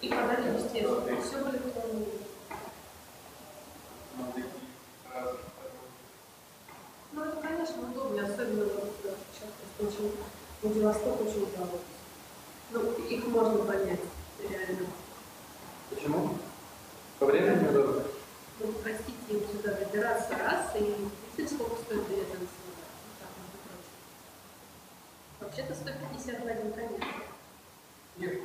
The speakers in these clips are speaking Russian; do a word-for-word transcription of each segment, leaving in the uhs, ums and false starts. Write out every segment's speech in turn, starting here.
И подали, естественно, все в электронном. Ну, это, конечно, удобно, особенно вот сейчас очень Владивосток очень жалуется. Ну, их можно понять, реально. Почему? По времени удобно? Ну, простите, им сюда добираться раз, и видите, сколько стоит билет на самолет? Ну, так, между прочим. Вообще-то сто пятьдесят в один конец. Нет.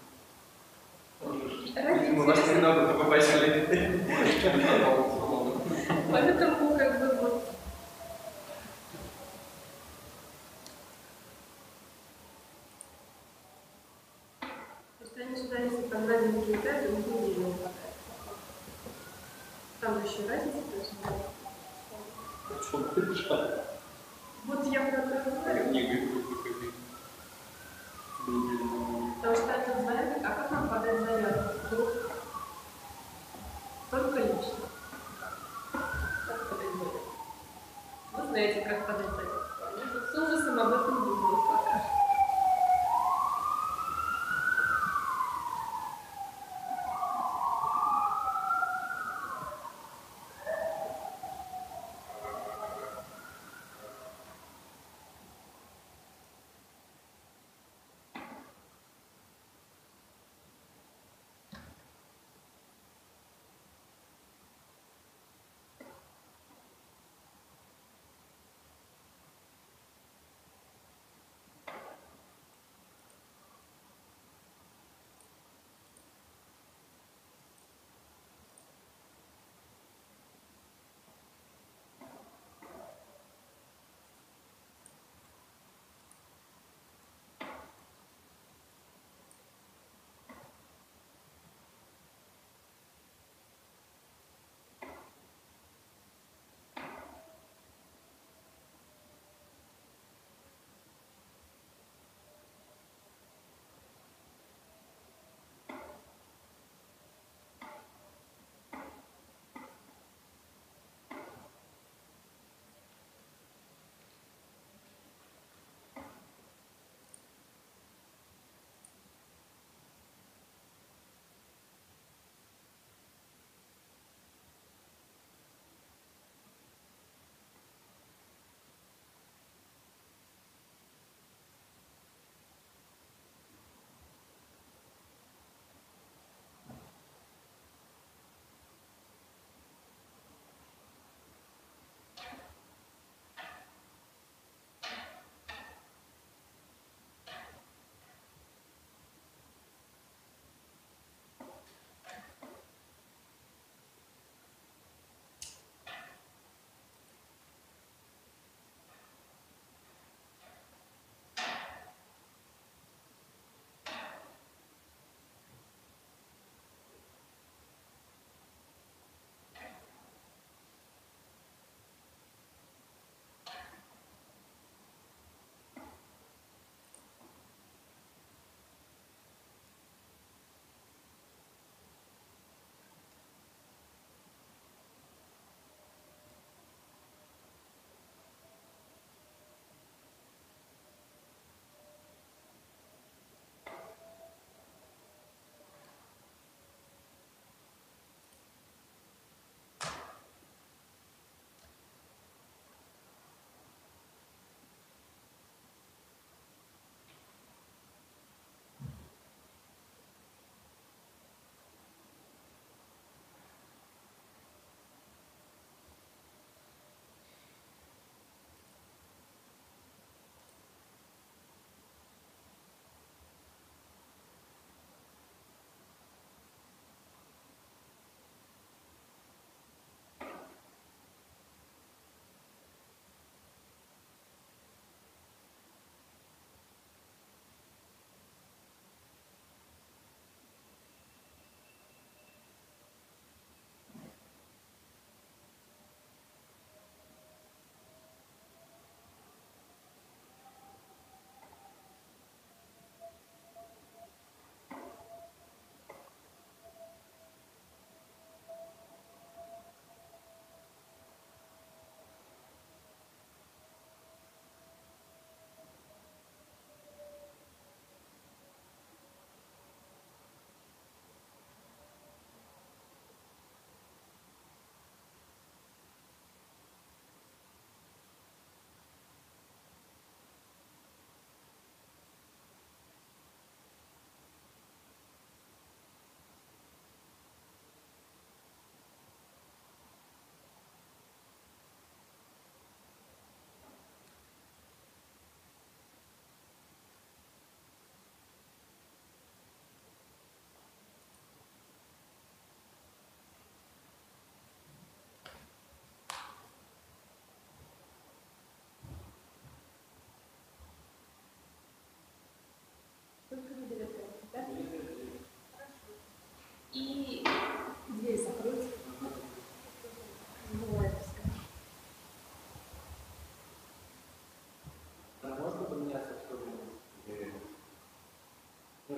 Ради У нас не надо покупать билеты. Поэтому как бы вот. Просто они сюда, если там на день прилетают, то не неделю не хватает. Там еще разница происходит. Что ты решаешь? Вот я про это говорю. Не говорю, выходи. Потому что этот заявок, а как нам подать заявку? Вдруг только лично. Как подать заявку? Вы знаете, как подать заявку. Они тут с ужасом об этом думают пока.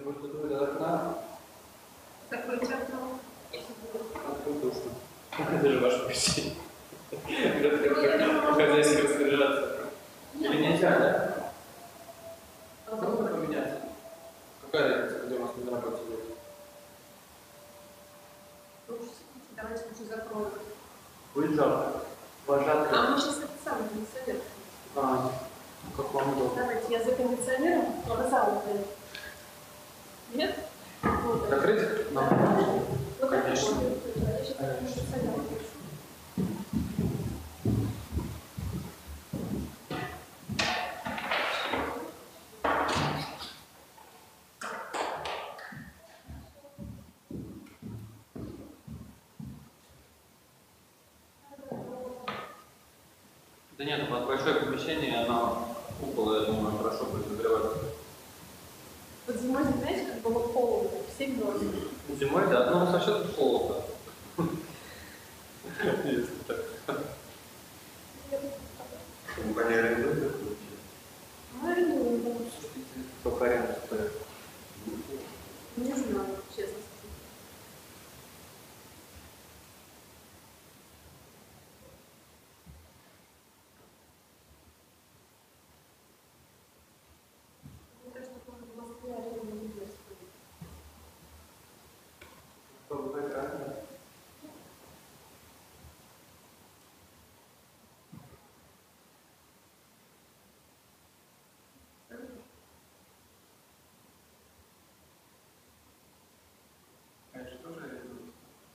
Может, это будет окна? Такое окно. Открыто уж. Это же ваше помещение. Хозяйский распоряжаться. Или нельзя, да? Можно поменять? Какая разница, где у нас на работе будет? Давайте лучше закроем. Будет жарко. Вожатый. А мы сейчас это самое кондиционер. А, как вам удобно. Давайте я за кондиционером, а вы зал это. Нет? Вот. Закрыть? Да. Нам? Ну, Конечно. Я сейчас кондиционер включу. Да нет, у вас большое помещение, оно купол, я думаю, хорошо будет нагреваться. Вот зимой, знаете, как было холодно, все мерзли. Зимой, да, но у нас вообще тут холодно. Если так. Компания арендует? Мы арендуем, да. Сколько аренда стоит? Не знаю, честно сказать. Мне кажется, только в Москве аренда не будет стоить. Что бывает разное? Конечно, тоже арендует.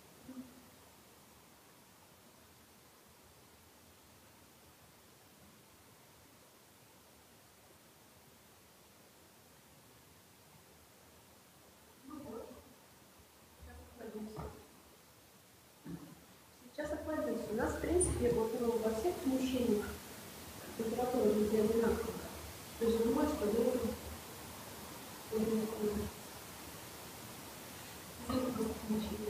Ну вот. Сейчас охладимся. Сейчас охладимся. У нас, в принципе, вот ну, во всех помещениях температура везде одинаковая. То есть зимой, что летом. Зимой просто помещение.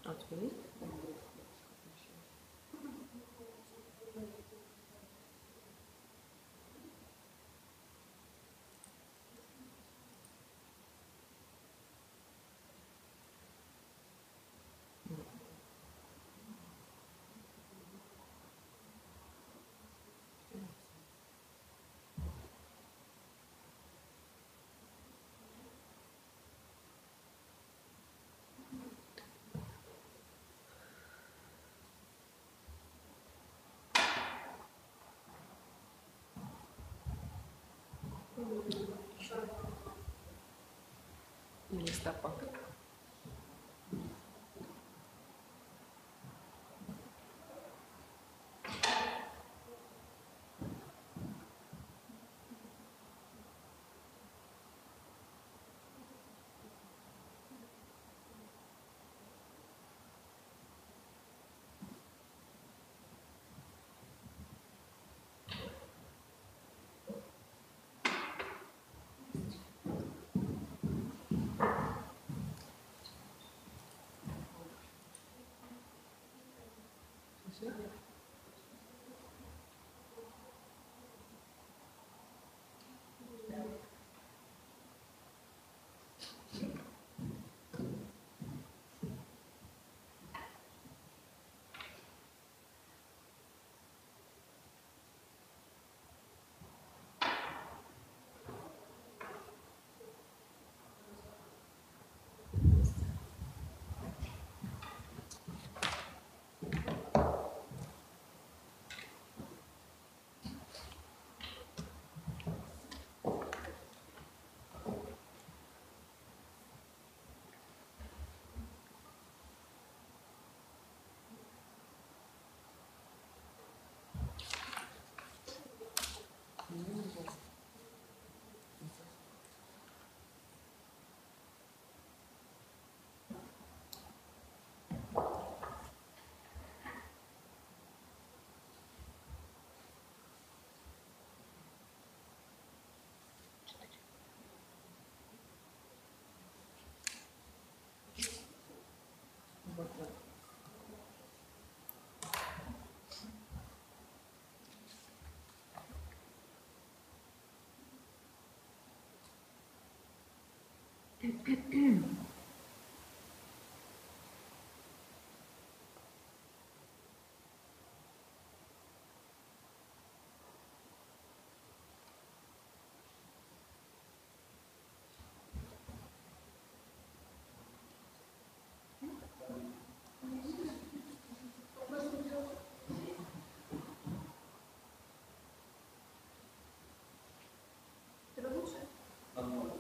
А, у тебя есть? Или стопа. Тебе лучше? Нормально.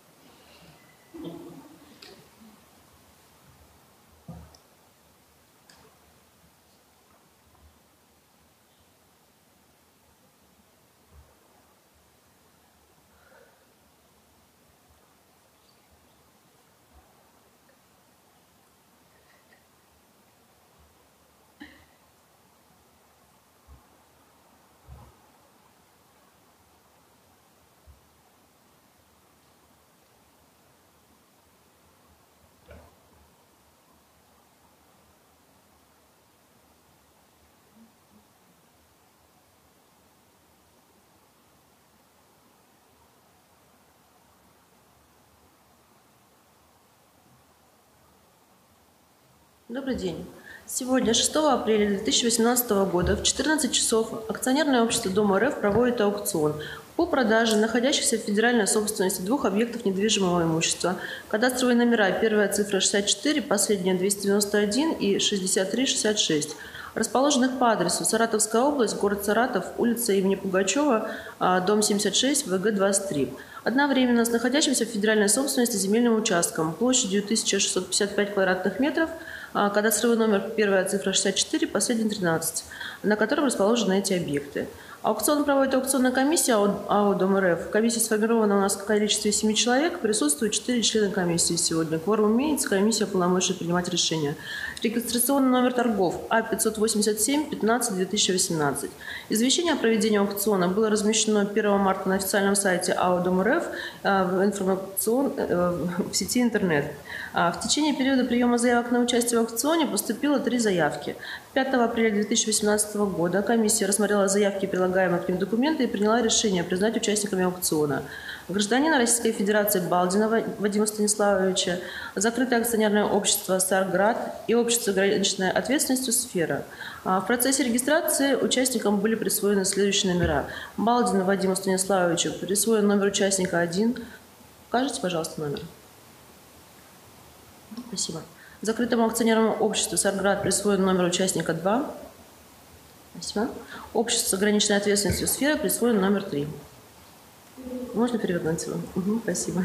Добрый день. Сегодня, шестого апреля две тысячи восемнадцатого года, в четырнадцать часов акционерное общество Дом РФ проводит аукцион по продаже находящихся в федеральной собственности двух объектов недвижимого имущества. Кадастровые номера: первая цифра шестьдесят четыре, последняя двести девяносто один и шестьдесят три шестьдесят шесть. Расположенных по адресу: Саратовская область, город Саратов, улица имени Пугачева, дом семьдесят шесть, ВГ двадцать три. Одновременно с находящимся в федеральной собственности земельным участком площадью тысяча шестьсот пятьдесят пять квадратных метров, кадастровый номер: первая цифра шестьдесят четыре, последняя тринадцать, на котором расположены эти объекты. Аукцион проводит аукционная комиссия АО «Дом РФ». Комиссия сформирована у нас в количестве семи человек. Присутствуют четыре члена комиссии сегодня. Кворум имеется, комиссия полномочия принимать решения. Регистрационный номер торгов А пятьсот восемьдесят семь пятнадцать две тысячи восемнадцать. Извещение о проведении аукциона было размещено первого марта на официальном сайте АО «Дом РФ» в, информацион... в сети интернет. В течение периода приема заявок на участие в аукционе поступило три заявки. пятого апреля две тысячи восемнадцатого года комиссия рассмотрела заявки и прилагаемые к ним документы и приняла решение признать участниками аукциона гражданина Российской Федерации Балдина Вадима Станиславовича, закрытое акционерное общество «Сарград» и общество ограниченной ответственностью «Сфера». В процессе регистрации участникам были присвоены следующие номера. Балдину Вадиму Станиславовичу присвоен номер участника один. Покажите, пожалуйста, номер. Спасибо. Закрытому акционерному обществу «Сарград» присвоен номер участника два. Спасибо. Обществу с ограниченной ответственностью «Сфера» присвоен номер три. Можно перевернуть его? Угу, спасибо.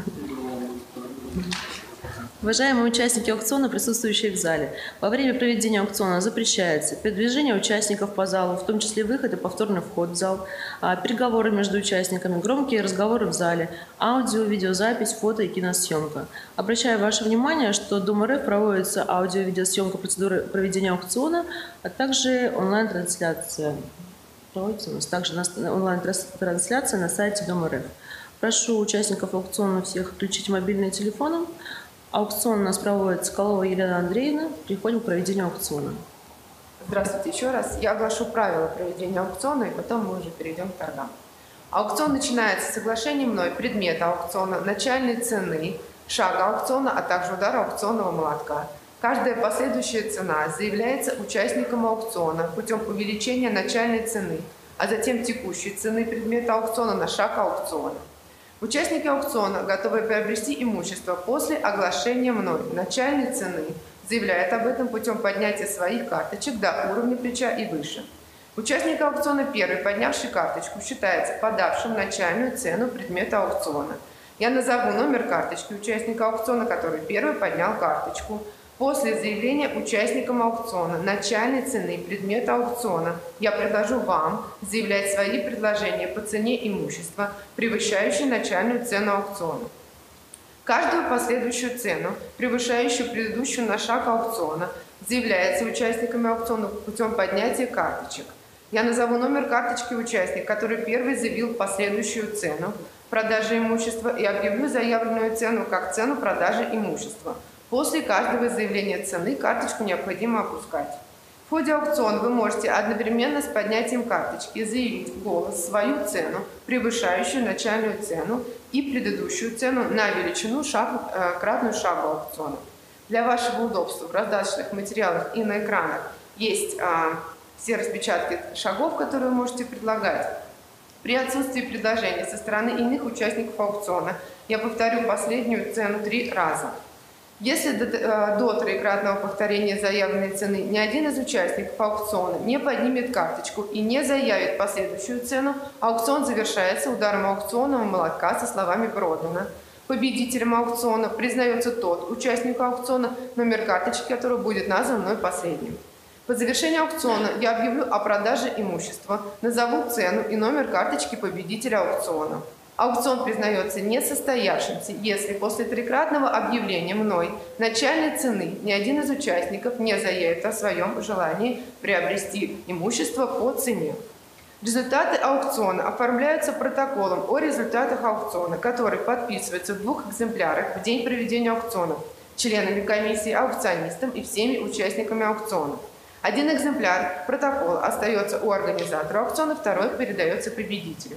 Уважаемые участники аукциона, присутствующие в зале, во время проведения аукциона запрещается передвижение участников по залу, в том числе выход и повторный вход в зал, переговоры между участниками, громкие разговоры в зале, аудио, видеозапись, фото и киносъемка. Обращаю ваше внимание, что Дом РФ проводится аудио-видеосъемка процедуры проведения аукциона, а также онлайн-трансляция. Проводится у нас также онлайн-трансляция на сайте Дом РФ. Прошу участников аукциона всех включить мобильные телефоны. Аукцион у нас проводит Соколова Елена Андреевна. Переходим к проведению аукциона. Здравствуйте еще раз. Я оглашу правила проведения аукциона, и потом мы уже перейдем к торгам. Аукцион начинается с соглашения мной предмета аукциона, начальной цены, шага аукциона, а также удара аукционного молотка. Каждая последующая цена заявляется участникам аукциона путем увеличения начальной цены, а затем текущей цены предмета аукциона на шаг аукциона. Участники аукциона, готовые приобрести имущество после оглашения мной начальной цены, заявляют об этом путем поднятия своих карточек до уровня плеча и выше. Участник аукциона, первый поднявший карточку, считается подавшим начальную цену предмета аукциона. Я назову номер карточки участника аукциона, который первый поднял карточку. После заявления участникам аукциона начальной цены предмета аукциона я предложу вам заявлять свои предложения по цене имущества, превышающей начальную цену аукциона. Каждую последующую цену, превышающую предыдущую на шаг аукциона, заявляется участниками аукциона путем поднятия карточек. Я назову номер карточки участника, который первый заявил последующую цену продажи имущества, и объявлю заявленную цену как цену продажи имущества. После каждого заявления цены карточку необходимо опускать. В ходе аукциона вы можете одновременно с поднятием карточки заявить в голос свою цену, превышающую начальную цену и предыдущую цену на величину шаг, э, кратную шагу аукциона. Для вашего удобства в раздаточных материалах и на экранах есть э, все распечатки шагов, которые вы можете предлагать. При отсутствии предложений со стороны иных участников аукциона я повторю последнюю цену три раза. Если до, до троекратного повторения заявленной цены ни один из участников аукциона не поднимет карточку и не заявит последующую цену, аукцион завершается ударом аукционного молотка со словами «продано». Победителем аукциона признается тот участник аукциона, номер карточки которого будет назван мной последним. По завершении аукциона я объявлю о продаже имущества, назову цену и номер карточки победителя аукциона. Аукцион признается несостоявшимся, если после трикратного объявления мной начальной цены ни один из участников не заявит о своем желании приобрести имущество по цене. Результаты аукциона оформляются протоколом о результатах аукциона, который подписывается в двух экземплярах в день проведения аукциона членами комиссии, аукционистом и всеми участниками аукциона. Один экземпляр протокола остается у организатора аукциона, второй передается победителю.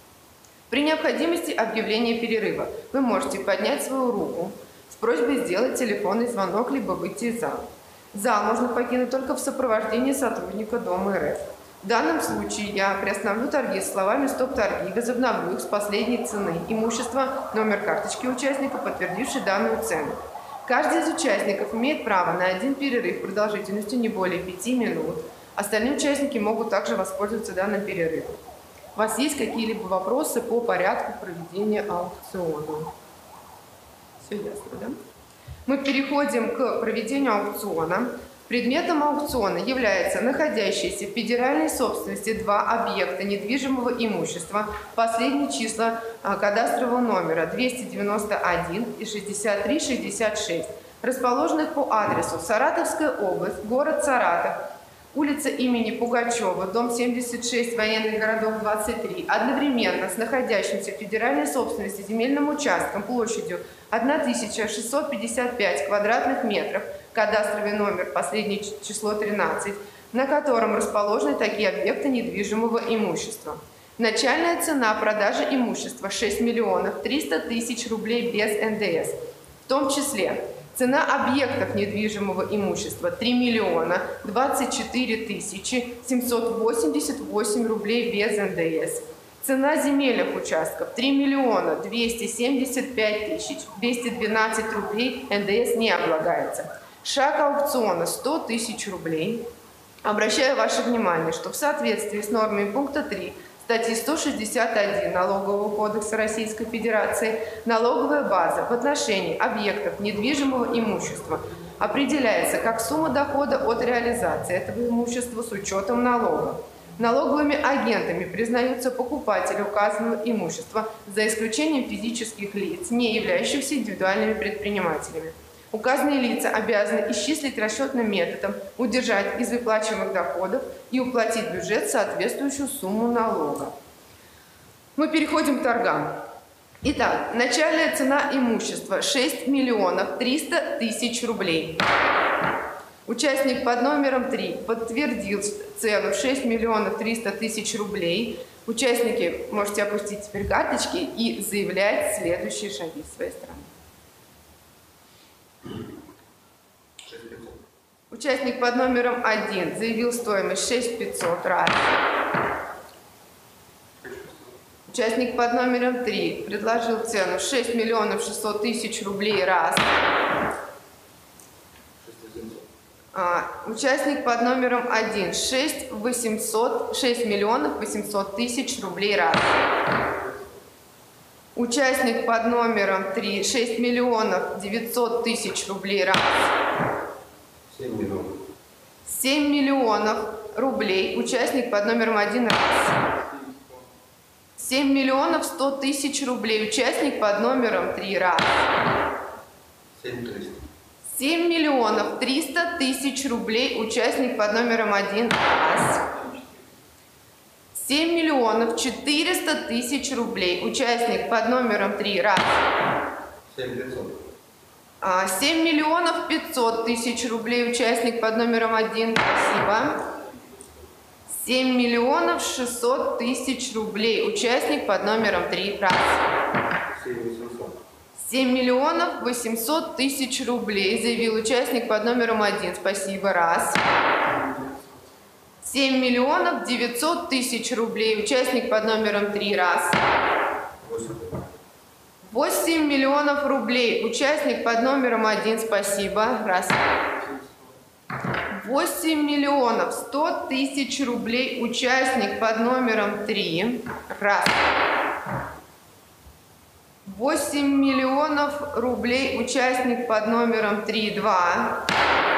При необходимости объявления перерыва вы можете поднять свою руку с просьбой сделать телефонный звонок, либо выйти из зала. Зал можно покинуть только в сопровождении сотрудника Дома РФ. В данном случае я приостановлю торги словами «Стоп торги» и возобновлю их с последней цены имущества, номер карточки участника, подтвердивший данную цену. Каждый из участников имеет право на один перерыв продолжительностью не более пяти минут. Остальные участники могут также воспользоваться данным перерывом. У вас есть какие-либо вопросы по порядку проведения аукциона? Все ясно, да? Мы переходим к проведению аукциона. Предметом аукциона является находящиеся в федеральной собственности два объекта недвижимого имущества, последние числа а, кадастрового номера двести девяносто один и шестьдесят три шестьдесят шесть, расположенных по адресу Саратовская область, город Саратов, улица имени Пугачева, дом семьдесят шесть, военный городок двадцать три, одновременно с находящимся в федеральной собственности земельным участком площадью тысяча шестьсот пятьдесят пять квадратных метров, кадастровый номер, последнее число тринадцать, на котором расположены такие объекты недвижимого имущества. Начальная цена продажи имущества шесть миллионов триста тысяч рублей без эн дэ эс, в том числе цена объектов недвижимого имущества три миллиона двадцать четыре тысячи семьсот восемьдесят восемь рублей без эн дэ эс. Цена земельных участков три миллиона двести семьдесят пять тысяч двести двенадцать рублей, эн дэ эс не облагается. Шаг аукциона сто тысяч рублей. Обращаю ваше внимание, что в соответствии с нормами пункта три статьи сто шестьдесят один Налогового кодекса Российской Федерации налоговая база в отношении объектов недвижимого имущества определяется как сумма дохода от реализации этого имущества с учетом налога. Налоговыми агентами признаются покупатели указанного имущества за исключением физических лиц, не являющихся индивидуальными предпринимателями. Указанные лица обязаны исчислить расчетным методом, удержать из выплачиваемых доходов и уплатить в бюджет соответствующую сумму налога. Мы переходим к торгам. Итак, начальная цена имущества шесть миллионов триста тысяч рублей. Участник под номером три подтвердил цену шесть миллионов триста тысяч рублей. Участники, можете опустить теперь карточки и заявлять следующие шаги с своей стороны. Участник под номером один заявил стоимость шесть пятьсот раз. Участник под номером три предложил цену шесть миллионов шестьсот тысяч рублей раз. А, участник под номером один шесть миллионов восемьсот тысяч рублей раз. Участник под номером три шесть миллионов девятьсот тысяч рублей раз. семь миллионов. семь миллионов рублей. Участник под номером один раз. семь миллионов сто тысяч рублей. Участник под номером три раз. семь триста. семь миллионов триста тысяч рублей. Участник под номером один раз. семь миллионов четыреста тысяч рублей. Участник под номером три раз. семь пятьсот. семь миллионов пятьсот тысяч рублей. Участник под номером один. Спасибо. семь миллионов шестьсот тысяч рублей. Участник под номером три раз. семь восемьсот. семь миллионов восемьсот тысяч рублей. Заявил участник под номером один. Спасибо. Раз. семь миллионов девятьсот тысяч рублей. Участник под номером три. Раз. восемь миллионов рублей. Участник под номером один. Спасибо. Раз. восемь миллионов сто тысяч рублей. Участник под номером три. Раз. восемь миллионов рублей. Участник под номером три. Два.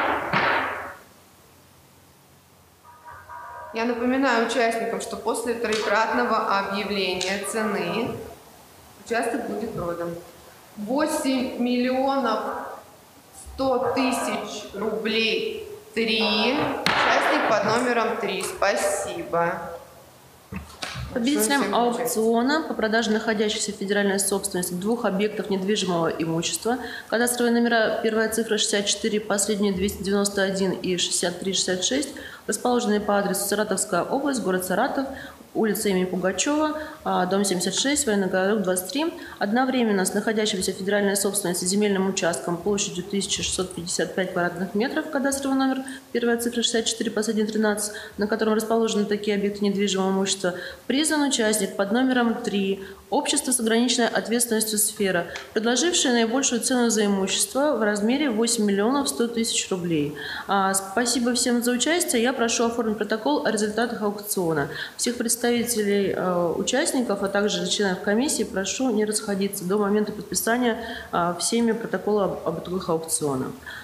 Я напоминаю участникам, что после троекратного объявления цены участок будет продан. восемь миллионов сто тысяч рублей. три. Участник под номером три. Спасибо. Победителем аукциона по продаже находящихся в федеральной собственности двух объектов недвижимого имущества, кадастровые номера, первая цифра шестьдесят четыре, последние двести девяносто один и шестьдесят три шестьдесят шесть, расположенные по адресу Саратовская область, город Саратов, улица имени Пугачева, дом семьдесят шесть, военный городок двадцать три, одновременно с находящимся в федеральной собственности земельным участком площадью тысяча шестьсот пятьдесят пять квадратных метров, кадастровый номер, первая цифра шестьдесят четыре, последняя тринадцать, на котором расположены такие объекты недвижимого имущества, признан участник под номером три, общество с ограниченной ответственностью «Сфера», предложившее наибольшую цену за имущество в размере восемь миллионов сто тысяч рублей. А, спасибо всем за участие. Я прошу оформить протокол о результатах аукциона. Всех представителей э, участников, а также членов комиссии прошу не расходиться до момента подписания э, всеми протокола об итогах аукциона.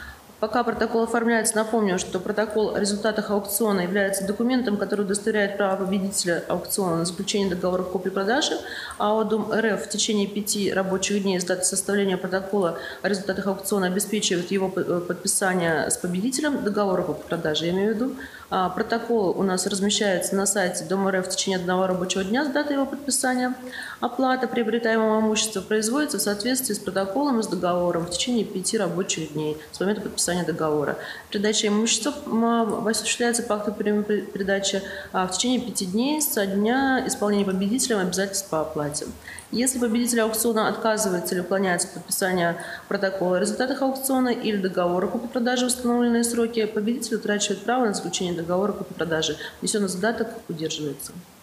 Пока протокол оформляется, напомню, что протокол о результатах аукциона является документом, который удостоверяет право победителя аукциона на заключение договора купли-продажи. АО «Дом РФ» в течение пяти рабочих дней с даты составления протокола о результатах аукциона обеспечивает его подписание с победителем договора купли-продажи, я имею в виду. Протокол у нас размещается на сайте Дом РФ в течение одного рабочего дня с даты его подписания. Оплата приобретаемого имущества производится в соответствии с протоколом и с договором в течение пяти рабочих дней с момента подписания договора. Передача имущества осуществляется по акту передачи в течение пяти дней со дня исполнения победителем обязательств по оплате. Если победитель аукциона отказывается или уклоняется от подписания протокола о результатах аукциона или договора купли-продажи в установленные сроки, победитель утрачивает право на заключение договора купли-продажи. Внесенный задаток удерживается.